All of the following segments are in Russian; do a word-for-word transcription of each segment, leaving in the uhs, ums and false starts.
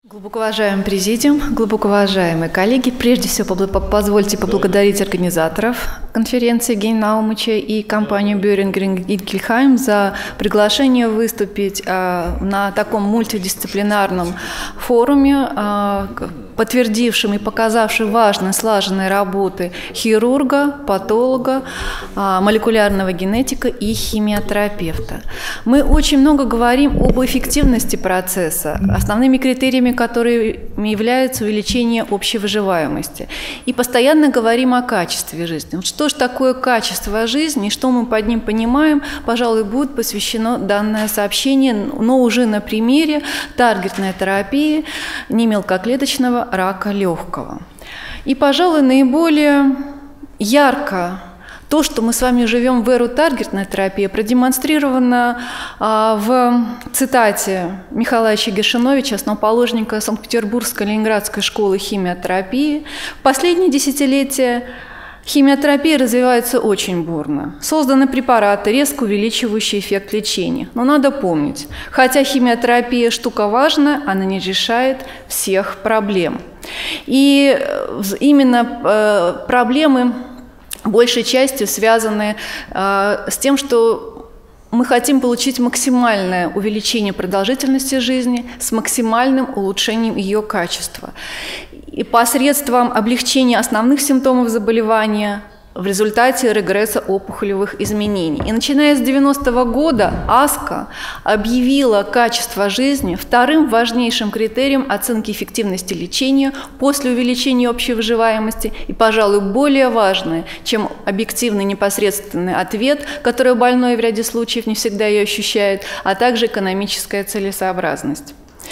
Глубоко уважаемый президиум, глубоко уважаемые коллеги, прежде всего позвольте поблагодарить организаторов конференции Евгения Наумовича и компанию Boehringer Ingelheim за приглашение выступить а, на таком мультидисциплинарном форуме, а, подтвердившем и показавшем важность слаженной работы хирурга, патолога, а, молекулярного генетика и химиотерапевта. Мы очень много говорим об эффективности процесса, основными критериями которыми является увеличение общей выживаемости. И постоянно говорим о качестве жизни. Вот что же такое качество жизни и что мы под ним понимаем, пожалуй, будет посвящено данное сообщение, но уже на примере таргетной терапии немелкоклеточного рака легкого. И, пожалуй, наиболее ярко то, что мы с вами живем в эру таргетной терапии, продемонстрировано а, в цитате Михаила Гершиновича, основоположника Санкт-Петербургской Ленинградской школы химиотерапии. В последние десятилетия химиотерапия развивается очень бурно. Созданы препараты, резко увеличивающие эффект лечения. Но надо помнить, хотя химиотерапия штука важная, она не решает всех проблем. И именно э, проблемы большей частью связаны э, с тем, что мы хотим получить максимальное увеличение продолжительности жизни с максимальным улучшением ее качества. И посредством облегчения основных симптомов заболевания в результате регресса опухолевых изменений. И начиная с девяностого года АСКО объявила качество жизни вторым важнейшим критерием оценки эффективности лечения после увеличения общей выживаемости и, пожалуй, более важное, чем объективный непосредственный ответ, который больной в ряде случаев не всегда ее ощущает, а также экономическая целесообразность.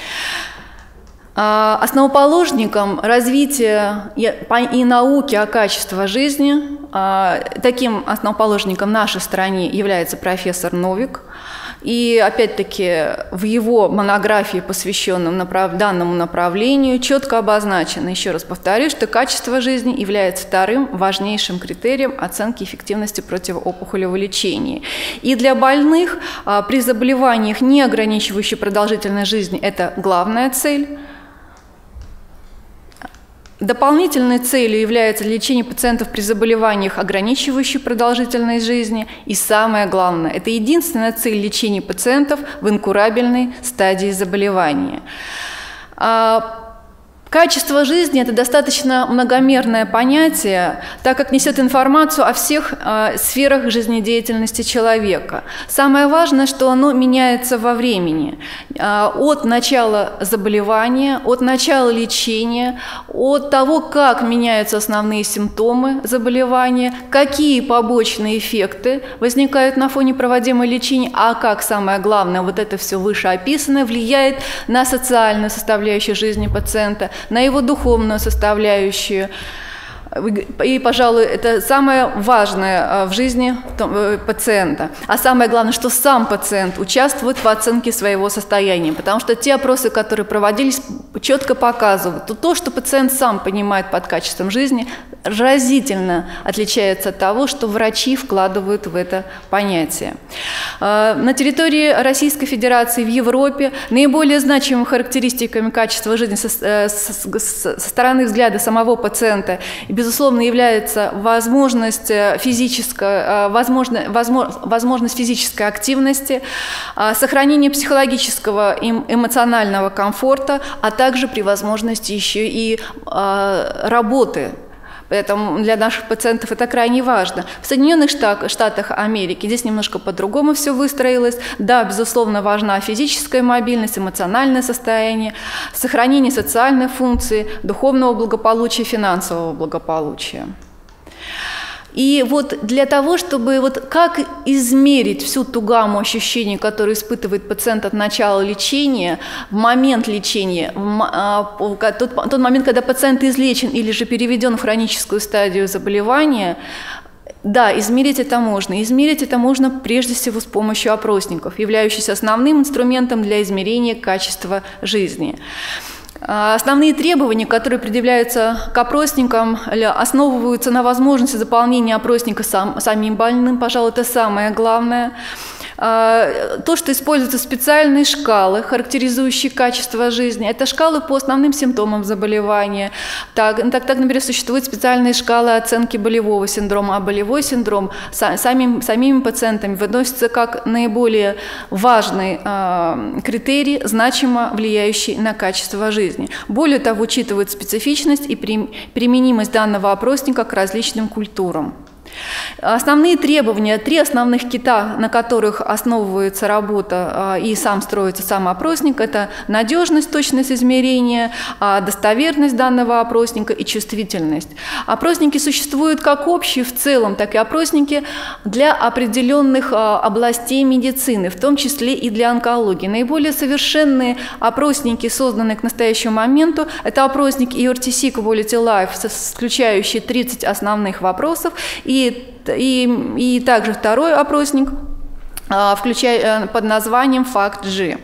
Основоположником развития и науки о качестве жизни, таким основоположником в нашей стране является профессор Новик. И опять-таки в его монографии, посвященном направ... данному направлению, четко обозначено, еще раз повторю, что качество жизни является вторым важнейшим критерием оценки эффективности противоопухолевого лечения. И для больных при заболеваниях, не ограничивающих продолжительность жизни, это главная цель. Дополнительной целью является лечение пациентов при заболеваниях, ограничивающих продолжительность жизни. И самое главное, это единственная цель лечения пациентов в инкурабельной стадии заболевания. Качество жизни – это достаточно многомерное понятие, так как несет информацию о всех э, сферах жизнедеятельности человека. Самое важное, что оно меняется во времени. Э, от начала заболевания, от начала лечения, от того, как меняются основные симптомы заболевания, какие побочные эффекты возникают на фоне проводимого лечения, а как, самое главное, вот это все вышеописанное влияет на социальную составляющую жизни пациента, на его духовную составляющую. И, пожалуй, это самое важное в жизни пациента. А самое главное, что сам пациент участвует в оценке своего состояния, потому что те опросы, которые проводились, четко показывают, то, то что пациент сам понимает под качеством жизни, разительно отличается от того, что врачи вкладывают в это понятие. На территории Российской Федерации, в Европе, наиболее значимыми характеристиками качества жизни со, со, со стороны взгляда самого пациента, безусловно, является возможность физической, возможно, возможность физической активности, сохранение психологического и эмоционального комфорта, а также при возможности еще и работы. Поэтому для наших пациентов это крайне важно. В Соединенных Штатах Америки здесь немножко по-другому все выстроилось. Да, безусловно, важна физическая мобильность, эмоциональное состояние, сохранение социальной функции, духовного благополучия, финансового благополучия. И вот для того, чтобы вот как измерить всю ту гамму ощущений, которые испытывает пациент от начала лечения, в момент лечения, в тот, тот момент, когда пациент излечен или же переведен в хроническую стадию заболевания, да, измерить это можно. Измерить это можно прежде всего с помощью опросников, являющихся основным инструментом для измерения качества жизни. Основные требования, которые предъявляются к опросникам, основываются на возможности заполнения опросника сам, самим больным, пожалуй, это самое главное. То, что используются специальные шкалы, характеризующие качество жизни, это шкалы по основным симптомам заболевания. Так, так, так например, существуют специальные шкалы оценки болевого синдрома, а болевой синдром самим, самими пациентами выносится как наиболее важный э, критерий, значимо влияющий на качество жизни. Более того, учитывают специфичность и применимость данного опросника к различным культурам. Основные требования, три основных кита, на которых основывается работа и сам строится сам опросник, это надежность, точность измерения, достоверность данного опросника и чувствительность. Опросники существуют как общие в целом, так и опросники для определенных областей медицины, в том числе и для онкологии. Наиболее совершенные опросники, созданные к настоящему моменту, это опросник и ар ти си Quality Life, включающий тридцать основных вопросов, и И, и также второй опросник, включая, под названием факт-G.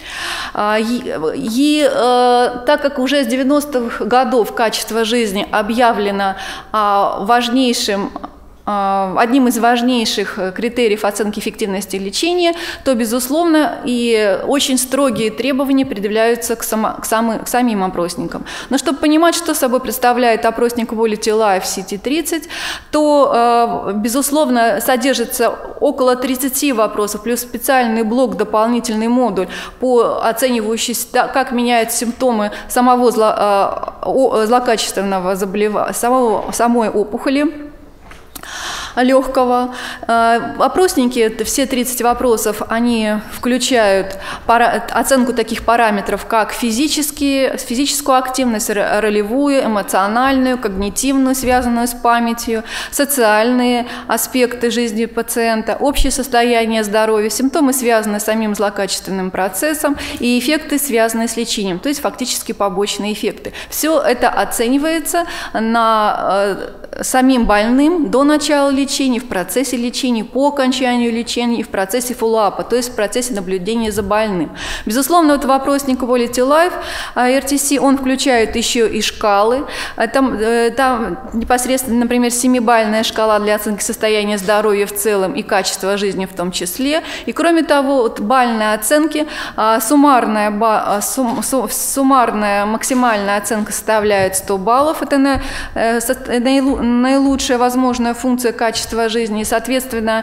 И, и так как уже с девяностых годов качество жизни объявлено важнейшим, одним из важнейших критериев оценки эффективности лечения, то, безусловно, и очень строгие требования предъявляются к, само, к, самым, к самим опросникам. Но чтобы понимать, что собой представляет опросник Quality Life си ти тридцать, то, безусловно, содержится около тридцати вопросов, плюс специальный блок, дополнительный модуль, по оценивающий, как меняются симптомы самого зло, злокачественного заболевания, самого, самой опухоли легкого. Опросники, все тридцать вопросов, они включают оценку таких параметров, как физические, физическую активность, ролевую, эмоциональную, когнитивную, связанную с памятью, социальные аспекты жизни пациента, общее состояние здоровья, симптомы, связанные с самим злокачественным процессом, и эффекты, связанные с лечением, то есть фактически побочные эффекты. Все это оценивается на самим больным до начала лечения, в процессе лечения, по окончанию лечения и в процессе фоллоуапа, то есть в процессе наблюдения за больным. Безусловно, вот вопросник Quality Life ар ти си, он включает еще и шкалы. Там, там непосредственно, например, семибалльная шкала для оценки состояния здоровья в целом и качества жизни в том числе. И кроме того, вот бальные оценки, суммарная, сум, суммарная максимальная оценка составляет сто баллов. Это на, наилучшая наилучшая возможная функция качества жизни, и, соответственно,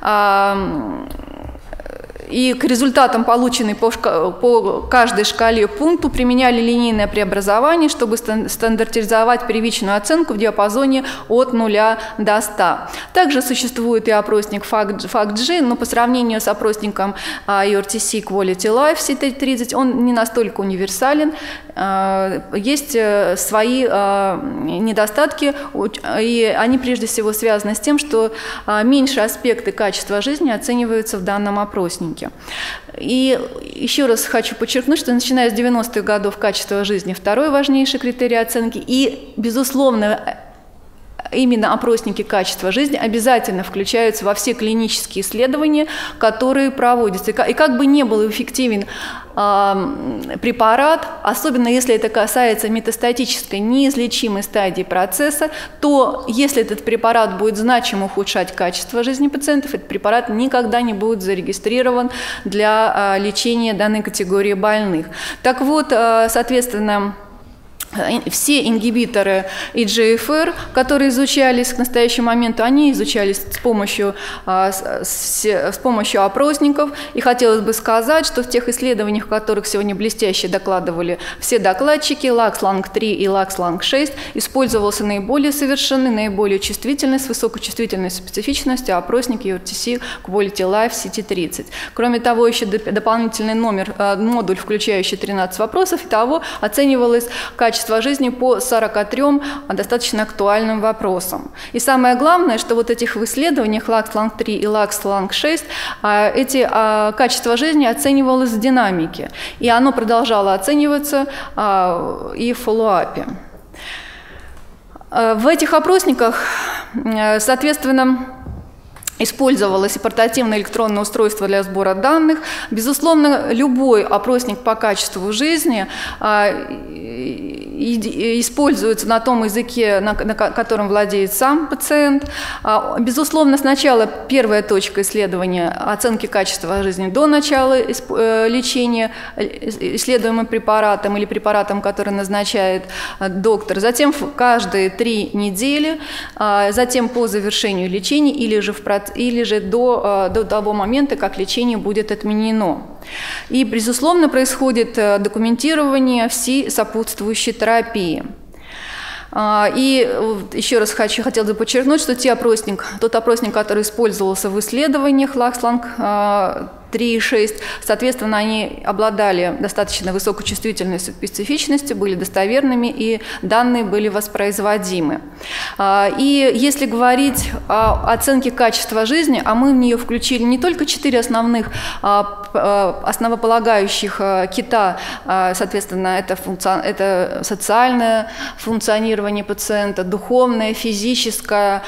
и к результатам, полученным по, по каждой шкале пункту, применяли линейное преобразование, чтобы стандартизовать первичную оценку в диапазоне от нуля до ста. Также существует и опросник факт-G, но по сравнению с опросником и ар ти си Quality Life си ти тридцать он не настолько универсален. Есть свои недостатки, и они прежде всего связаны с тем, что меньше аспекты качества жизни оцениваются в данном опроснике. И еще раз хочу подчеркнуть, что начиная с девяностых годов качество жизни – второй важнейший критерий оценки, и, безусловно, именно опросники качества жизни обязательно включаются во все клинические исследования, которые проводятся. И как бы ни был эффективен э, препарат, особенно если это касается метастатической неизлечимой стадии процесса, то если этот препарат будет значимо ухудшать качество жизни пациентов, этот препарат никогда не будет зарегистрирован для э, лечения данной категории больных. Так вот, э, соответственно, все ингибиторы и джи эф ар, которые изучались к настоящему моменту, они изучались с помощью, с помощью опросников. И хотелось бы сказать, что в тех исследованиях, в которых сегодня блестяще докладывали все докладчики, лакс ланг три и лакс ланг шесть, использовался наиболее совершенный, наиболее чувствительный, с высокой чувствительной специфичностью опросник и ар ти си Quality Life си ти тридцать. Кроме того, еще дополнительный номер, модуль, включающий тринадцать вопросов, и того оценивалось качество жизни по сорока трём достаточно актуальным вопросам. И самое главное, что вот этих в исследованиях лакс ланг три и лакс ланг шесть эти качества жизни оценивалось в динамике, и оно продолжало оцениваться и в фоллоуапе. В этих опросниках, соответственно, использовалось и портативное электронное устройство для сбора данных. Безусловно, любой опросник по качеству жизни используются на том языке, на, на котором владеет сам пациент. Безусловно, сначала первая точка исследования – оценки качества жизни до начала лечения исследуемым препаратом или препаратом, который назначает доктор. Затем каждые три недели, затем по завершению лечения или же, в, или же до, до того момента, как лечение будет отменено. И, безусловно, происходит документирование всей сопутствующей терапии. И еще раз хочу, хотела бы подчеркнуть, что те опросник, тот опросник, который использовался в исследованиях LACSLANG три и шесть, соответственно, они обладали достаточно высокой чувствительностью, специфичностью, были достоверными, и данные были воспроизводимы. И если говорить о оценке качества жизни, а мы в нее включили не только четыре основных основополагающих кита, соответственно, это, функци... это социальное функционирование пациента, духовное, физическое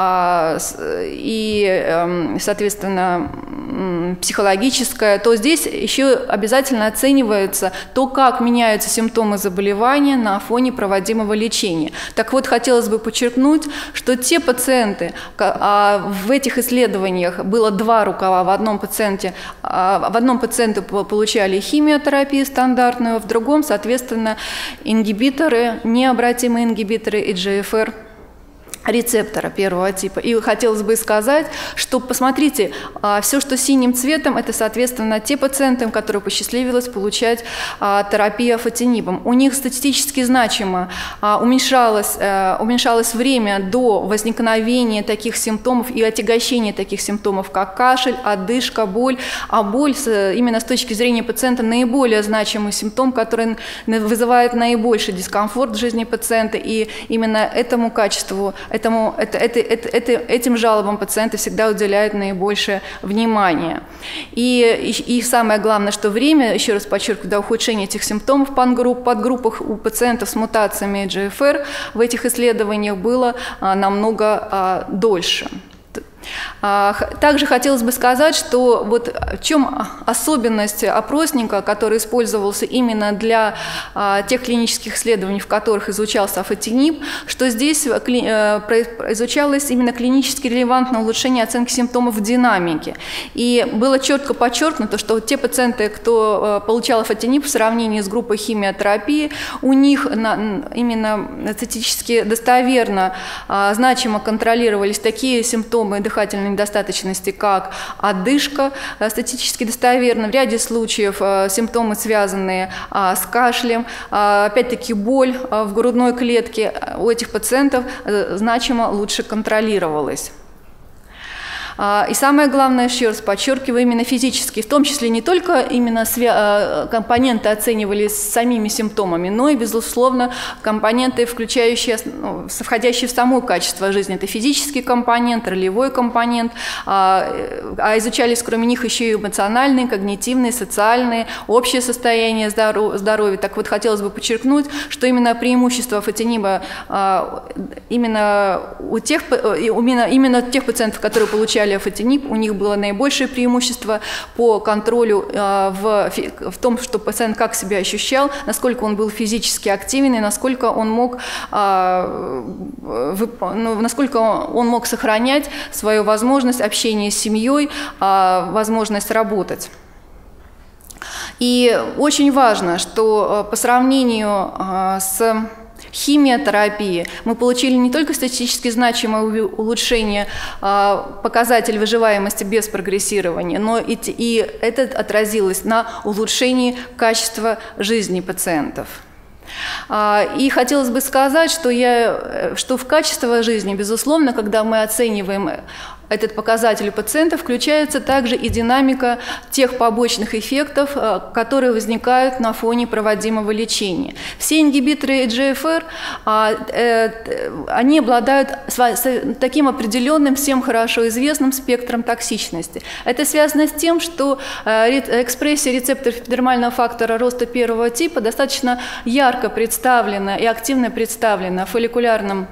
и, соответственно, психологическое, то здесь еще обязательно оценивается то, как меняются симптомы заболевания на фоне проводимого лечения. Так вот, хотелось бы подчеркнуть, что те пациенты, в этих исследованиях было два рукава, в одном пациенте, в одном пациенте получали химиотерапию стандартную, в другом, соответственно, ингибиторы, необратимые ингибиторы и джи эф эр рецептора первого типа. И хотелось бы сказать, что, посмотрите, все, что синим цветом, это, соответственно, те пациенты, которым посчастливилось получать терапию афатинибом. У них статистически значимо уменьшалось, уменьшалось время до возникновения таких симптомов и отягощения таких симптомов, как кашель, одышка, боль. А боль, именно с точки зрения пациента, наиболее значимый симптом, который вызывает наибольший дискомфорт в жизни пациента, и именно этому качеству, Этому, это, это, это, это, этим жалобам пациенты всегда уделяют наибольшее внимание. И, и, и самое главное, что время, еще раз подчеркиваю, до ухудшения этих симптомов в подгрупп, подгруппах у пациентов с мутациями джи эф эр в этих исследованиях было а, намного а, дольше. Также хотелось бы сказать, что вот в чем особенность опросника, который использовался именно для а, тех клинических исследований, в которых изучался афатиниб, что здесь кли, э, изучалось именно клинически релевантное улучшение оценки симптомов в динамике. И было четко подчеркнуто, что те пациенты, кто э, получал афатиниб в сравнении с группой химиотерапии, у них на, именно статистически достоверно, э, значимо контролировались такие симптомы дыхательной недостаточности, как одышка, статистически достоверно. В ряде случаев симптомы, связанные с кашлем, опять-таки боль в грудной клетке у этих пациентов значимо лучше контролировалась. И самое главное, еще раз подчеркиваю, именно физически, в том числе не только именно компоненты оценивались самими симптомами, но и, безусловно, компоненты, включающие, ну, входящие в само качество жизни. Это физический компонент, ролевой компонент, а изучались кроме них еще и эмоциональные, когнитивные, социальные, общее состояние здоровья. Так вот, хотелось бы подчеркнуть, что именно преимущество афатиниба именно у тех, именно, именно тех пациентов, которые получали афатиниб, у них было наибольшее преимущество по контролю э, в, в том, что пациент как себя ощущал, насколько он был физически активен и насколько он мог, э, вып, ну, насколько он мог сохранять свою возможность общения с семьей, э, возможность работать. И очень важно, что э, по сравнению э, с химиотерапии мы получили не только статистически значимое улучшение э, показателей выживаемости без прогрессирования, но и, и это отразилось на улучшении качества жизни пациентов. И хотелось бы сказать, что, я, что в качество жизни, безусловно, когда мы оцениваем этот показатель у пациента, включается также и динамика тех побочных эффектов, которые возникают на фоне проводимого лечения. Все ингибиторы джи эф эр, они обладают таким определенным, всем хорошо известным спектром токсичности. Это связано с тем, что экспрессия рецепторов эпидермального фактора роста первого типа достаточно ярко представлена и активно представлена в фолликулярном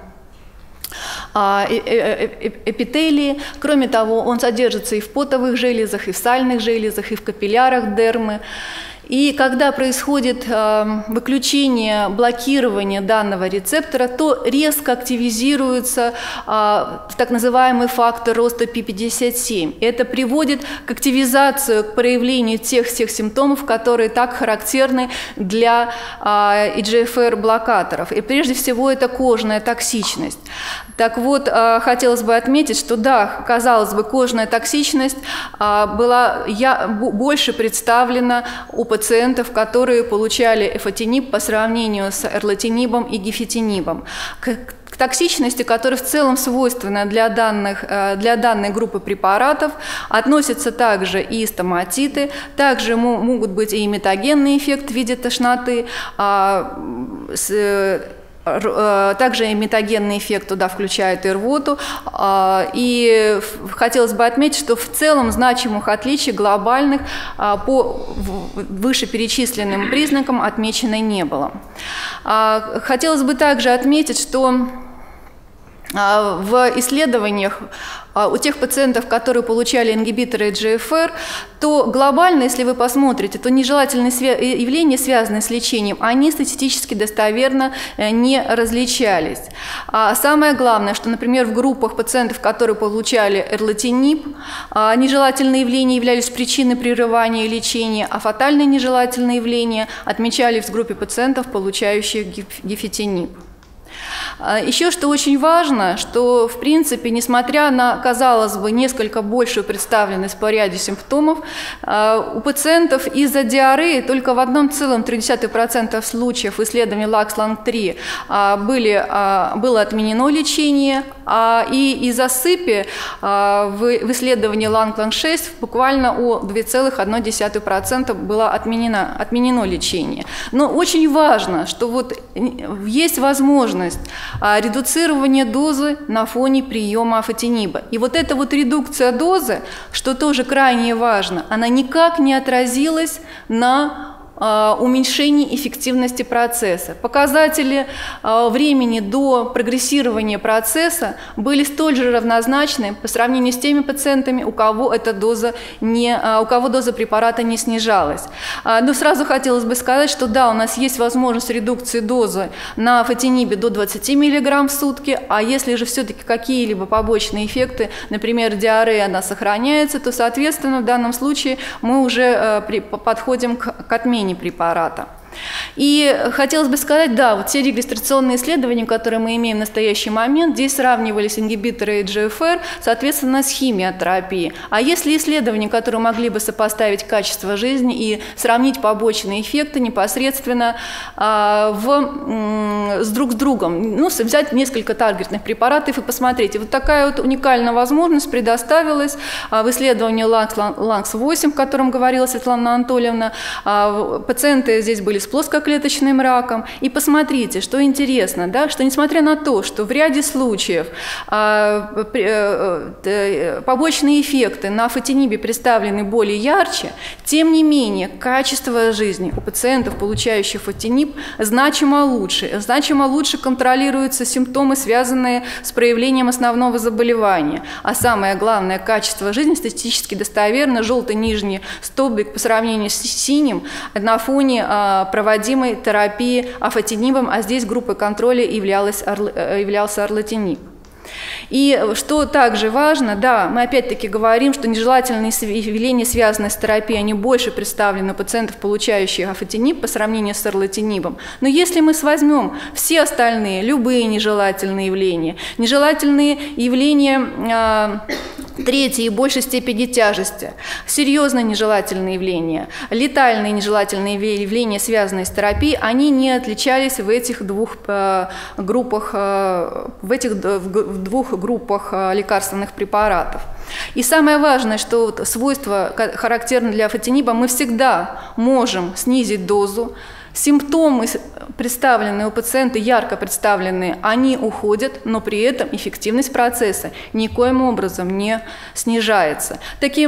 эпителии. Кроме того, он содержится и в потовых железах, и в сальных железах, и в капиллярах дермы. И когда происходит э, выключение, блокирование данного рецептора, то резко активизируется э, так называемый фактор роста пи пятьдесят семь. Это приводит к активизации, к проявлению тех всех симптомов, которые так характерны для э, и джи эф ар-блокаторов. И прежде всего это кожная токсичность. Так вот, э, хотелось бы отметить, что да, казалось бы, кожная токсичность э, была я, больше представлена у пациентов, которые получали эфотинип по сравнению с эрлатинибом и гефитинибом. К, к токсичности, которая в целом свойственна для, данных, для данной группы препаратов, относятся также и стоматиты, также могут быть и метагенный эффект в виде тошноты, а, с, также и метагенный эффект туда включает и рвоту. И хотелось бы отметить, что в целом значимых отличий глобальных по вышеперечисленным признакам отмечено не было. Хотелось бы также отметить, что в исследованиях у тех пациентов, которые получали ингибиторы и джи эф ар, то глобально, если вы посмотрите, то нежелательные явления, связанные с лечением, они статистически достоверно не различались. А самое главное, что, например, в группах пациентов, которые получали эрлатиниб, нежелательные явления являлись причиной прерывания лечения, а фатальные нежелательные явления отмечались в группе пациентов, получающих гефитиниб. Еще что очень важно, что в принципе, несмотря на, казалось бы, несколько большую представленность по ряду симптомов, у пациентов из-за диареи только в одна целая три десятых процента случаев в исследовании лакс-ланг три были, было отменено лечение, и из-за сыпи в исследовании ланг-ланг шесть буквально у двух целых одной десятой процента было отменено, отменено лечение. Но очень важно, что вот есть возможность редуцирование дозы на фоне приема эфотиниба. И вот эта вот редукция дозы, что тоже крайне важно, она никак не отразилась на уменьшение эффективности процесса. Показатели времени до прогрессирования процесса были столь же равнозначны по сравнению с теми пациентами, у кого эта доза не, у кого доза препарата не снижалась. Но сразу хотелось бы сказать, что да, у нас есть возможность редукции дозы на эфотинибе до двадцати миллиграмм в сутки, а если же все-таки какие-либо побочные эффекты, например, диарея, она сохраняется, то, соответственно, в данном случае мы уже подходим к отмене препарата. И хотелось бы сказать, да, вот те регистрационные исследования, которые мы имеем в настоящий момент, здесь сравнивались ингибиторы и джи эф ар, соответственно, с химиотерапией. А если исследования, которые могли бы сопоставить качество жизни и сравнить побочные эффекты непосредственно а, в, с друг с другом, ну, взять несколько таргетных препаратов и посмотреть. И вот такая вот уникальная возможность предоставилась а, в исследовании ланг восемь, о котором говорила Светлана Анатольевна. А, пациенты здесь были с плоскоклеточным раком. И посмотрите, что интересно, да, что несмотря на то, что в ряде случаев а, а, побочные эффекты на эфотинибе представлены более ярче, тем не менее качество жизни у пациентов, получающих эфотиниб, значимо лучше. Значимо лучше контролируются симптомы, связанные с проявлением основного заболевания. А самое главное, качество жизни статистически достоверно, желтый нижний столбик по сравнению с синим на фоне а, проводимой терапии эфотинибом, а здесь группой контроля являлась, являлся эрлатиниб. И что также важно, да, мы опять-таки говорим, что нежелательные явления, связанные с терапией, они больше представлены у пациентов, получающих эфотиниб по сравнению с эрлатинибом. Но если мы возьмем все остальные, любые нежелательные явления, нежелательные явления э, третьей и большей степени тяжести, серьезные нежелательные явления, летальные нежелательные явления, связанные с терапией, они не отличались в этих двух э, группах, э, в этих в двух группах лекарственных препаратов. И самое важное, что вот свойство характерно для эфотиниба, мы всегда можем снизить дозу. Симптомы, представленные у пациента, ярко представленные, они уходят, но при этом эффективность процесса никоим образом не снижается. Таким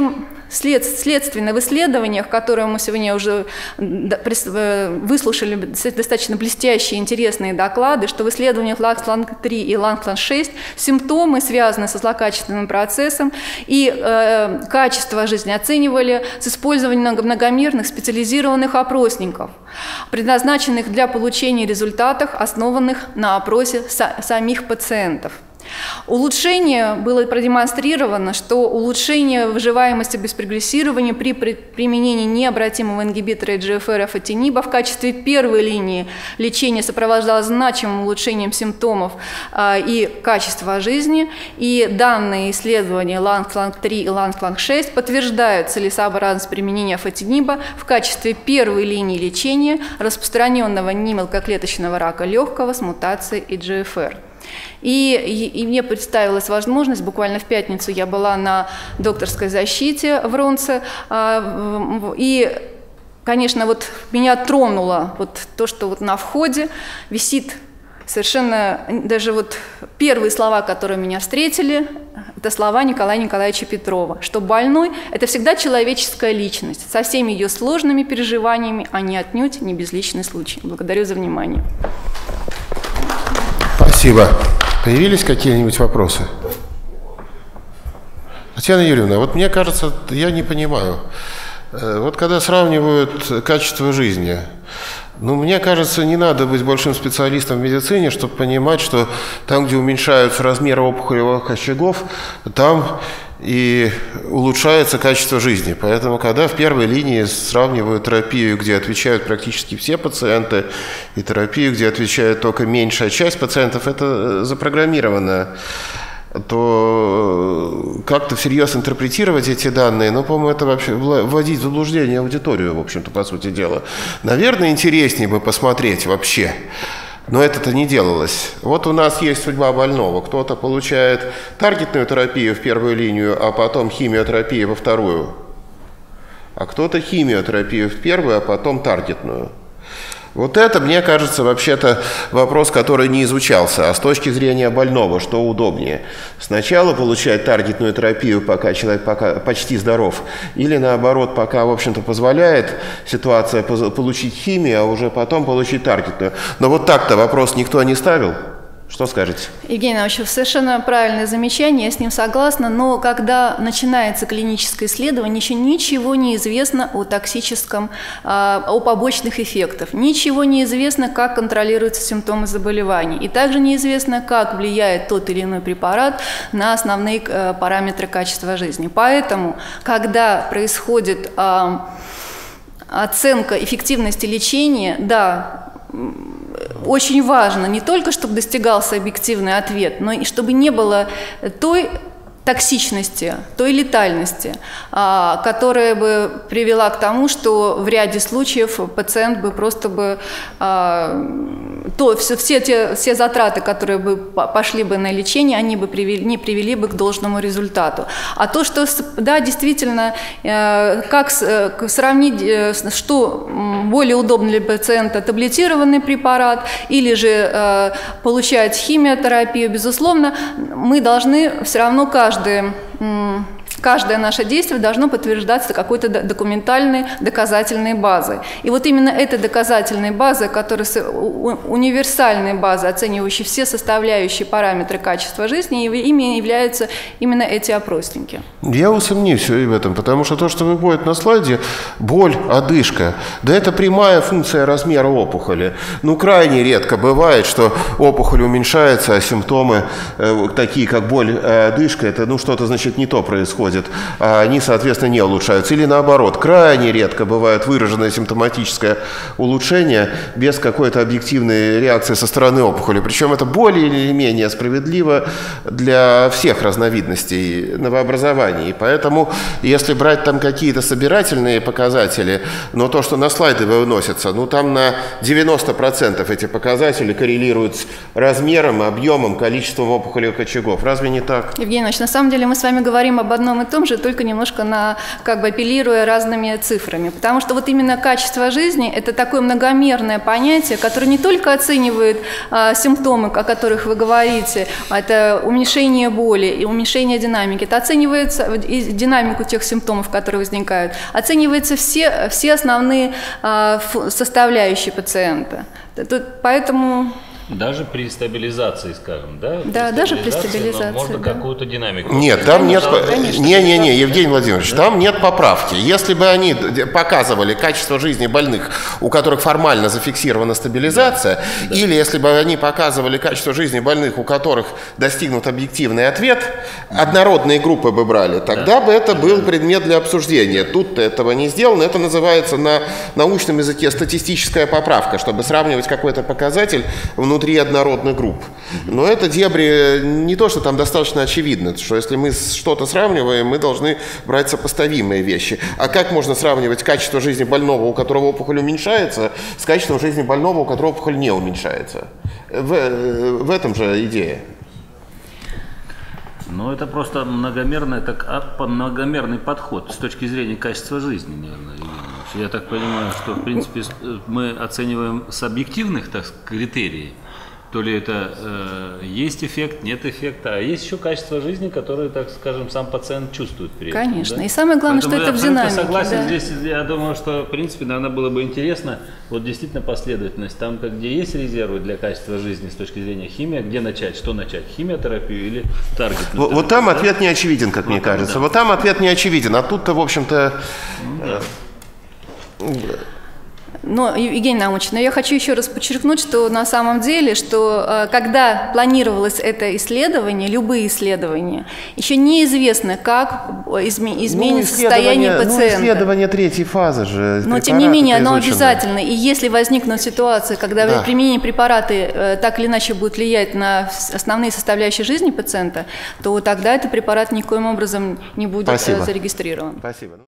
след, следственно в исследованиях, которые мы сегодня уже выслушали, достаточно блестящие, интересные доклады, что в исследованиях ланг три и ланг шесть симптомы связаны со злокачественным процессом и э, качество жизни оценивали с использованием многомерных специализированных опросников, предназначенных для получения результатов, основанных на опросе самих пациентов. Улучшение было продемонстрировано, что улучшение выживаемости без прогрессирования при применении необратимого ингибитора и джи эф ар афатиниба в качестве первой линии лечения сопровождалось значимым улучшением симптомов а, и качества жизни. И данные исследования ланг три и ланг шесть подтверждают целесообразность применения афатиниба в качестве первой линии лечения распространенного немелкоклеточного рака легкого с мутацией и джи эф ар. И, и, и мне представилась возможность, буквально в пятницу я была на докторской защите в Ронце, э, и, конечно, вот меня тронуло вот то, что вот на входе висит совершенно, даже вот первые слова, которые меня встретили, это слова Николая Николаевича Петрова, что больной – это всегда человеческая личность, со всеми ее сложными переживаниями, а не отнюдь не безличный случай. Благодарю за внимание. Спасибо. Появились какие-нибудь вопросы? Татьяна Юрьевна, вот мне кажется, я не понимаю. Вот когда сравнивают качество жизни, ну, мне кажется, не надо быть большим специалистом в медицине, чтобы понимать, что там, где уменьшаются размеры опухолевых очагов, там и улучшается качество жизни. Поэтому, когда в первой линии сравнивают терапию, где отвечают практически все пациенты, и терапию, где отвечает только меньшая часть пациентов, это запрограммировано, то как-то всерьез интерпретировать эти данные, ну, по-моему, это вообще вводить в заблуждение аудиторию, в общем-то, по сути дела. Наверное, интереснее бы посмотреть вообще. Но это-то не делалось. Вот у нас есть судьба больного. Кто-то получает таргетную терапию в первую линию, а потом химиотерапию во вторую. А кто-то химиотерапию в первую, а потом таргетную. Вот это, мне кажется, вообще-то вопрос, который не изучался. А с точки зрения больного, что удобнее? Сначала получать таргетную терапию, пока человек пока почти здоров, или наоборот, пока, в общем-то, позволяет ситуация получить химию, а уже потом получить таргетную. Но вот так-то вопрос никто не ставил. Что скажете? Евгений Иванович, совершенно правильное замечание, я с ним согласна, но когда начинается клиническое исследование, еще ничего не известно о токсическом, о побочных эффектах, ничего не известно, как контролируются симптомы заболеваний, и также неизвестно, как влияет тот или иной препарат на основные параметры качества жизни. Поэтому, когда происходит оценка эффективности лечения, да, очень важно не только, чтобы достигался объективный ответ, но и чтобы не было той токсичности, той летальности, которая бы привела к тому, что в ряде случаев пациент бы просто бы, то, все, все, те, все затраты, которые бы пошли бы на лечение, они бы привели, не привели бы к должному результату. А то, что, да, действительно, как сравнить, что более удобно для пациента, таблетированный препарат или же получать химиотерапию, безусловно, мы должны все равно каждый Каждое наше действие должно подтверждаться какой-то документальной, доказательной базой. И вот именно этой доказательной базой, которая универсальной базой, оценивающей все составляющие параметры качества жизни, ими являются именно эти опросники. Я усомнюсь в этом, потому что то, что выводит на слайде, боль, одышка, да это прямая функция размера опухоли. Ну, крайне редко бывает, что опухоль уменьшается, а симптомы э, такие, как боль, э, одышка, это ну что-то, значит, не то происходит. А они, соответственно, не улучшаются. Или наоборот, крайне редко бывает выраженное симптоматическое улучшение без какой-то объективной реакции со стороны опухоли. Причем это более или менее справедливо для всех разновидностей новообразований. Поэтому, если брать там какие-то собирательные показатели, но то, что на слайды выносится, ну там на девяносто процентов эти показатели коррелируют с размером, объемом, количеством опухолевых очагов. Разве не так? Евгений Иванович, на самом деле мы с вами говорим об одном одном и том же, только немножко на, как бы апеллируя разными цифрами. Потому что вот именно качество жизни – это такое многомерное понятие, которое не только оценивает а, симптомы, о которых вы говорите, это уменьшение боли и уменьшение динамики, это оценивается и динамику тех симптомов, которые возникают, оцениваются все, все основные а, составляющие пациента. Тут, поэтому… Даже при стабилизации, скажем, да? Да, при даже при стабилизации. Можно да. какую-то динамику. Нет, там нет… Не-не-не, Евгений да? Владимирович, да? там нет поправки. Если бы они показывали качество жизни больных, у которых формально зафиксирована стабилизация, да. Да. или если бы они показывали качество жизни больных, у которых достигнут объективный ответ, однородные группы бы брали, тогда да. бы это был предмет для обсуждения. Тут этого не сделано. Это называется на научном языке статистическая поправка, чтобы сравнивать какой-то показатель внутри внутри однородных групп. Но это дебри не то, что там достаточно очевидно, что если мы что-то сравниваем, мы должны брать сопоставимые вещи. А как можно сравнивать качество жизни больного, у которого опухоль уменьшается, с качеством жизни больного, у которого опухоль не уменьшается? В, в этом же идея. Ну, это просто многомерный, так, многомерный подход с точки зрения качества жизни, наверное, Евгений Ильич. Я так понимаю, что, в принципе, мы оцениваем с объективных, так сказать, критерий. То ли это э, есть эффект, нет эффекта, а есть еще качество жизни, которое, так скажем, сам пациент чувствует при этом. Конечно. Да? И самое главное, Поэтому что это в динамике. динамике. Согласен, да. здесь я думаю, что, в принципе, наверное, было бы интересно, вот действительно последовательность, там, где есть резервы для качества жизни с точки зрения химии, где начать, что начать, химиотерапию или таргетную Вот, вот там да? ответ не очевиден, как вот мне кажется. Да. Вот там ответ не очевиден, а тут-то, в общем-то… Да. Но, Евгений Наумович, но я хочу еще раз подчеркнуть, что на самом деле, что когда планировалось это исследование, любые исследования, еще неизвестно, как изме- изменится ну, состояние пациента. Ну, исследование третьей фазы же. Но, тем не менее, оно обязательно. И если возникнут ситуации, когда да. применение препараты так или иначе будет влиять на основные составляющие жизни пациента, то тогда этот препарат никоим образом не будет Спасибо. зарегистрирован. Спасибо.